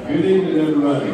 Good evening, everybody.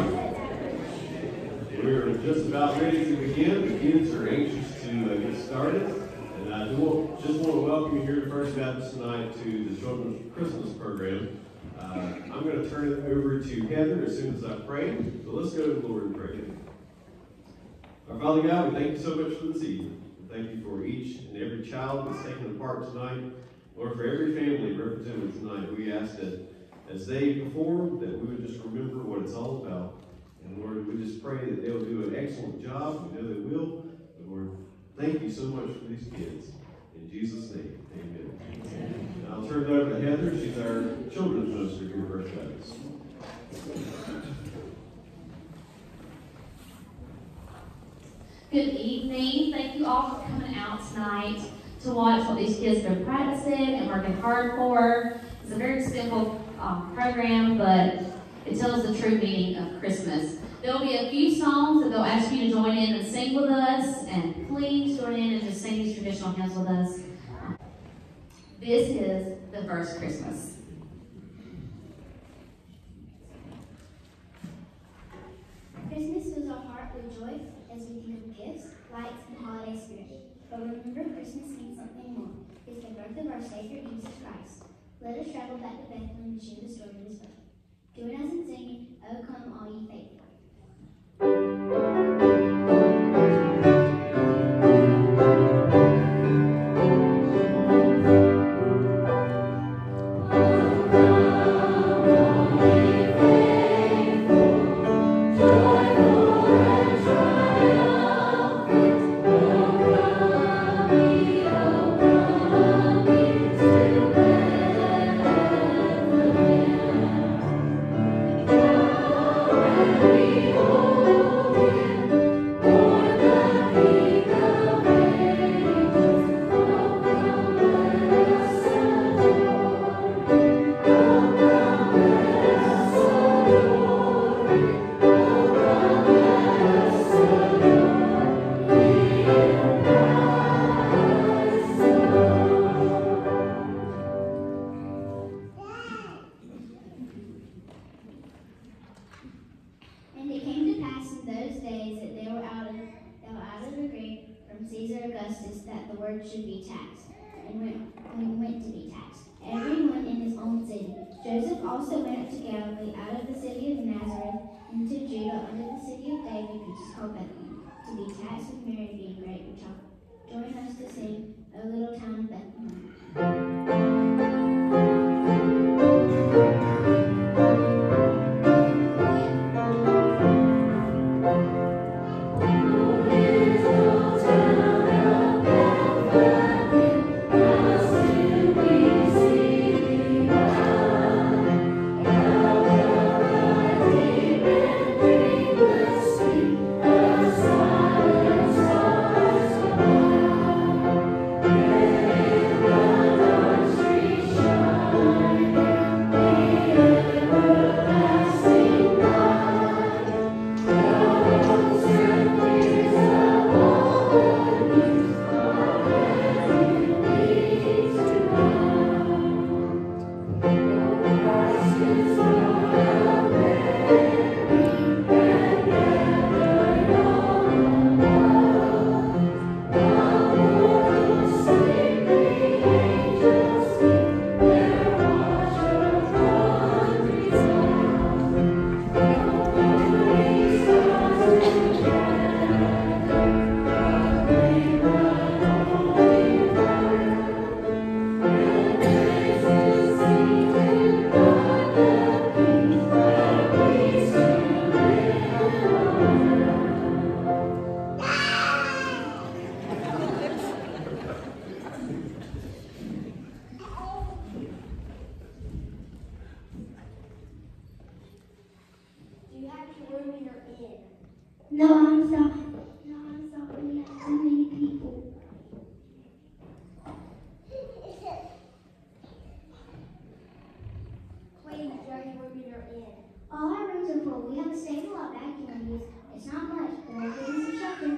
We're just about ready to begin. The kids are anxious to get started. And I just want to welcome you here to First Baptist tonight to the Children's Christmas program. I'm going to turn it over to Heather as soon as I pray. So let's go to the Lord and pray. Our Father God, we thank you so much for this evening. Thank you for each and every child that's taken part tonight. Lord, for every family represented tonight, we ask that as they perform, that we would just remember what it's all about. And Lord, we just pray that they'll do an excellent job. We know they will. But Lord, thank you so much for these kids. In Jesus' name, amen. And I'll turn it over to Heather. She's our children's minister here at First Baptist. Good evening. Thank you all for coming out tonight to watch what these kids have been practicing and working hard for. It's a very simple program, but it tells the true meaning of Christmas. There'll be a few songs that they'll ask you to join in and sing with us, and please join in and just sing these traditional hymns with us. This is the first Christmas. Christmas fills our heart with joy as we think of gifts, lights, and holiday spirit. But remember, Christmas means something more. It's the birth of our Savior, Jesus Christ. Let us travel back to Bethlehem to share the story of his birth. Join us in singing, "O Come All Ye Faithful." And it came to pass in those days that they were out of the grave from Caesar Augustus that the word should be taxed, and went to be taxed, everyone in his own city. Joseph also went up to Galilee, out of the city of Nazareth, into Judah, under the city of David, which is called Bethlehem, to be taxed with Mary, being great with child. Join us to sing, "O Little Town of Bethlehem." No, I'm sorry. We have too many people. Please, show me where we are in. All our rooms are full. We have a stable out back you can use. It's not much, but we'll give you some shelter.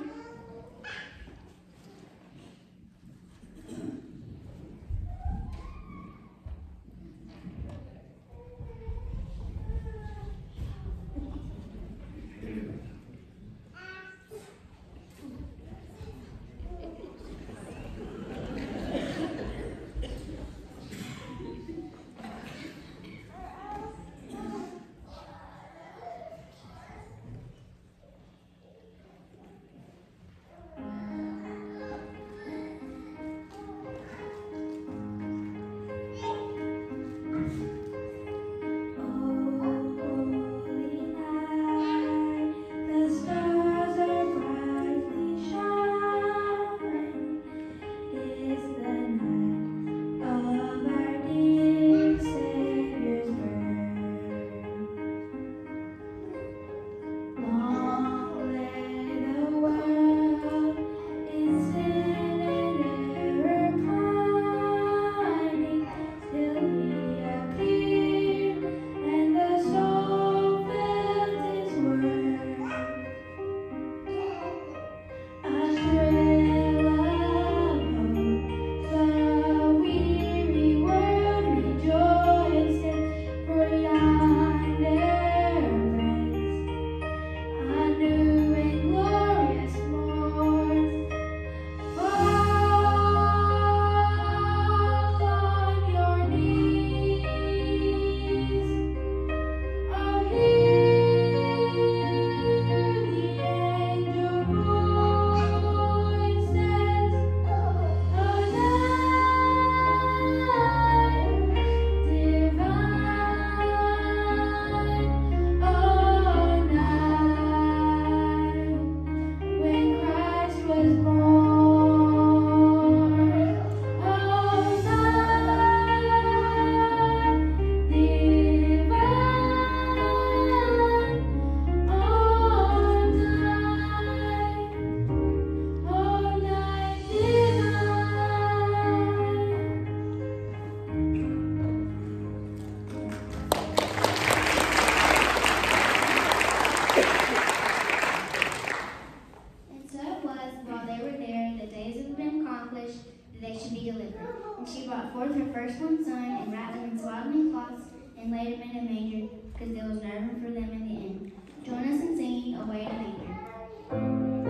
in a manger, because there was no room for them in the inn. Join us in singing Away in a Manger.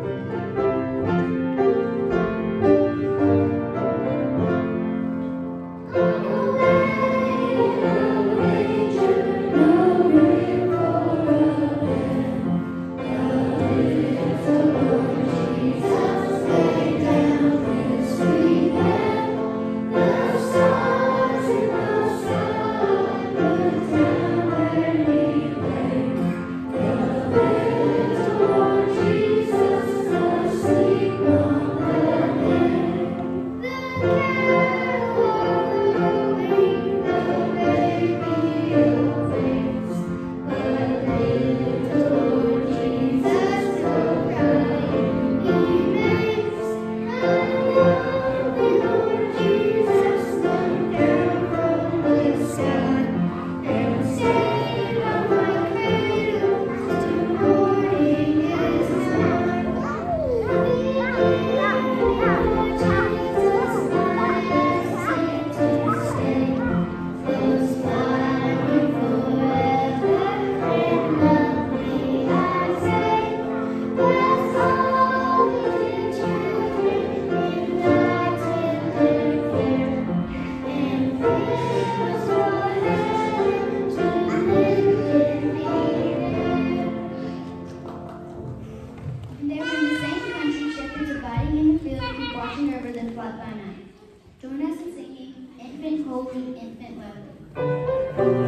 Join us in singing Infant Holy, Infant Lowly.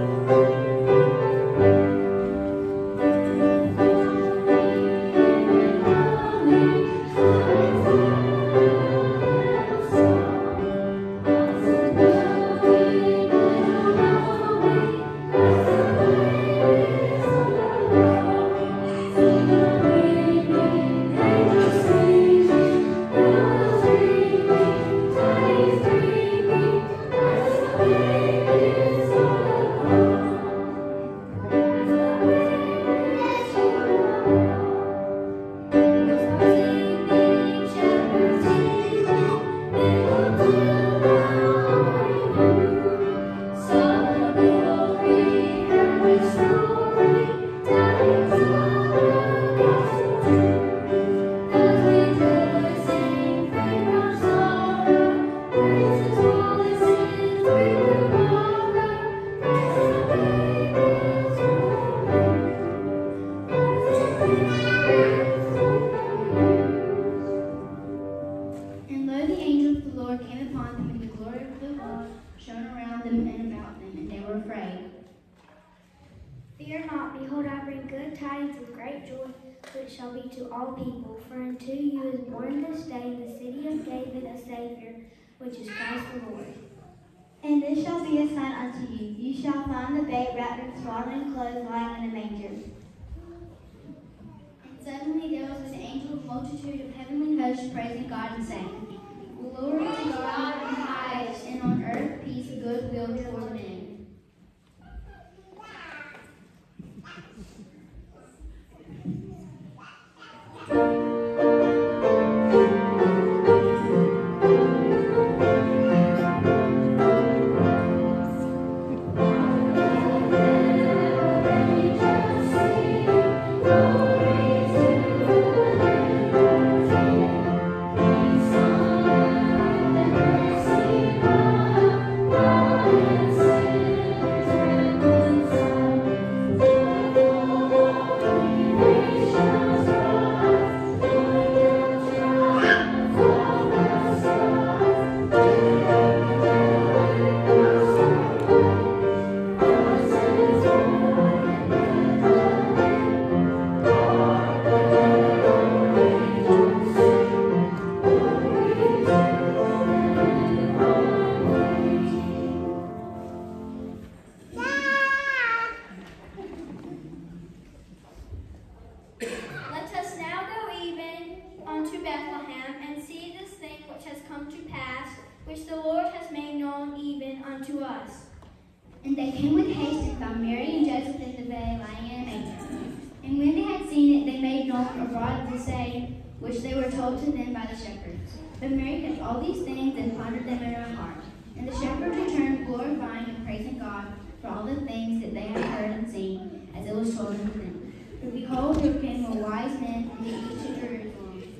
Fear not, behold, I bring good tidings of great joy, which shall be to all people. For unto you is born this day in the city of David a Savior, which is Christ the Lord. And this shall be a sign unto you. You shall find the babe wrapped in swaddling clothes, lying in a manger. And suddenly there was an angel of multitude of heavenly hosts praising God and saying, Glory to God in the highest, and on earth peace, goodwill toward men. And they came with haste and found Mary and Joseph in the bed, lying in a manger. And when they had seen it, they made known abroad the saying which they were told to them by the shepherds. But Mary kept all these things and pondered them in her heart. And the shepherds returned, glorifying and praising God for all the things that they had heard and seen, as it was told unto them. For behold, there came a wise men from the east to Jerusalem.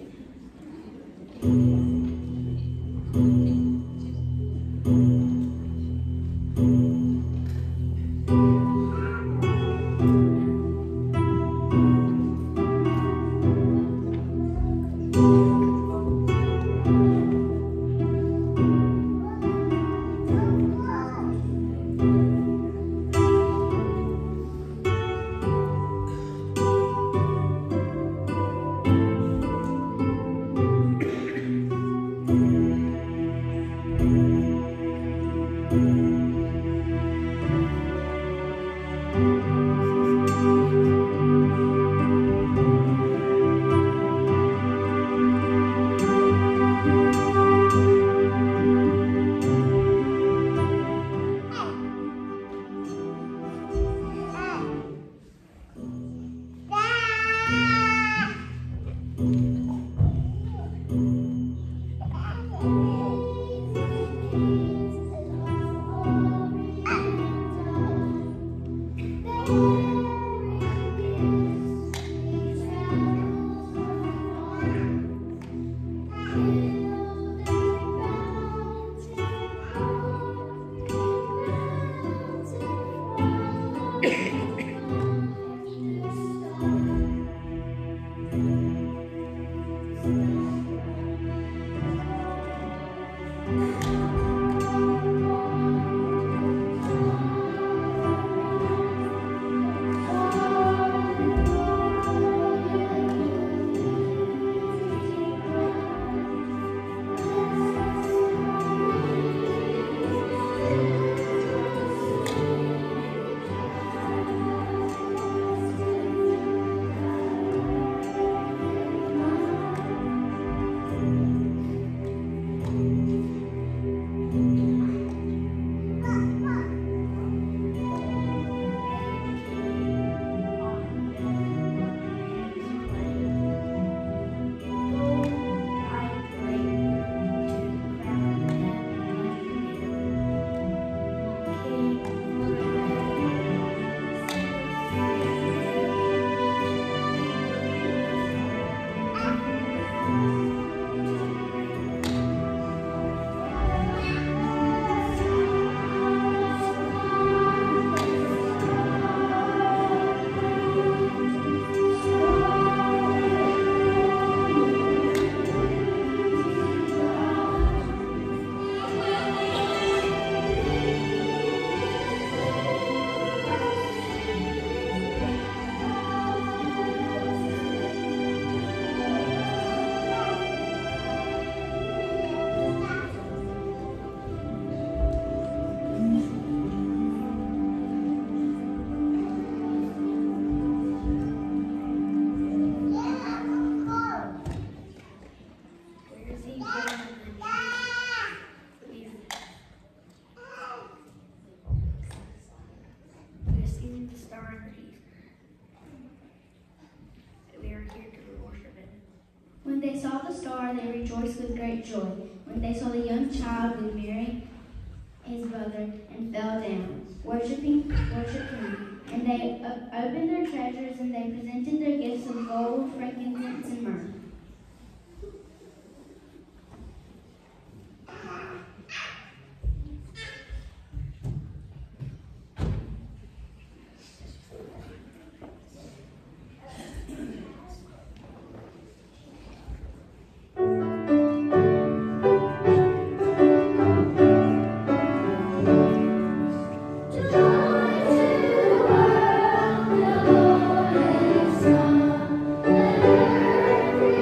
When they saw the star, they rejoiced with great joy. When they saw the young child with Mary, his brother, and fell down, worshiped him. And they opened their treasures, and they presented their gifts of gold, frankincense, and myrrh. Joy to the world is come.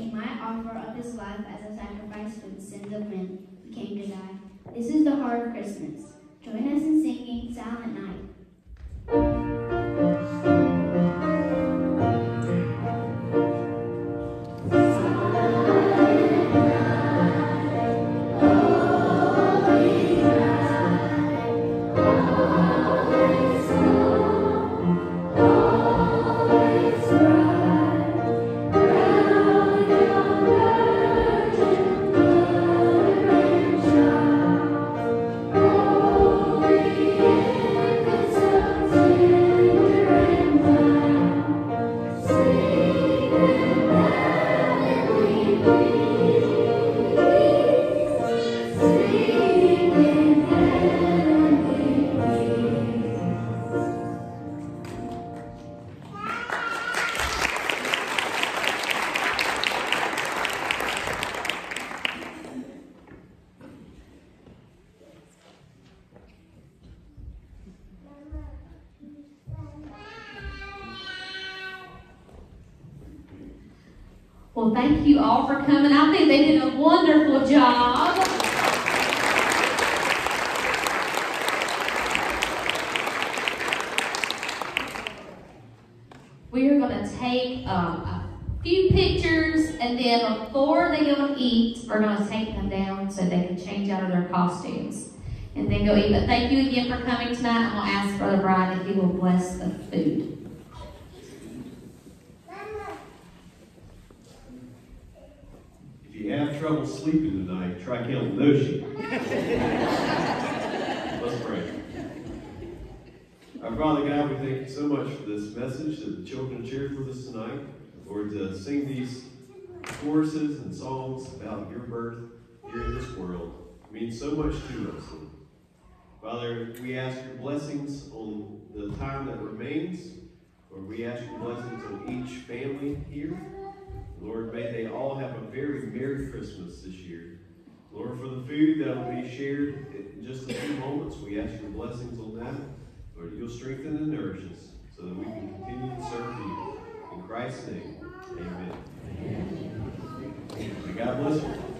He might offer up his life as a sacrifice for the sins of men. He came to die. This is the heart of Christmas. Join us in singing Silent Night. Well, thank you all for coming. I think they did a wonderful job. We are going to take a few pictures, and then before they go and eat, we're going to take them down so they can change out of their costumes and then go eat. But thank you again for coming tonight. I'm going to ask Brother Brian if he will bless the food. If you have trouble sleeping tonight, try counting no sheep. Let's pray. Our Father God, we thank you so much for this message that the children shared with us tonight. Lord, to sing these choruses and songs about your birth here in this world means so much to us. And Father, we ask your blessings on the time that remains. Lord, we ask your blessings on each family here. Lord, may they all have a very Merry Christmas this year. Lord, for the food that will be shared in just a few moments, we ask your blessings on that. Lord, you'll strengthen and nourish us so that we can continue to serve you. In Christ's name, amen. May God bless you.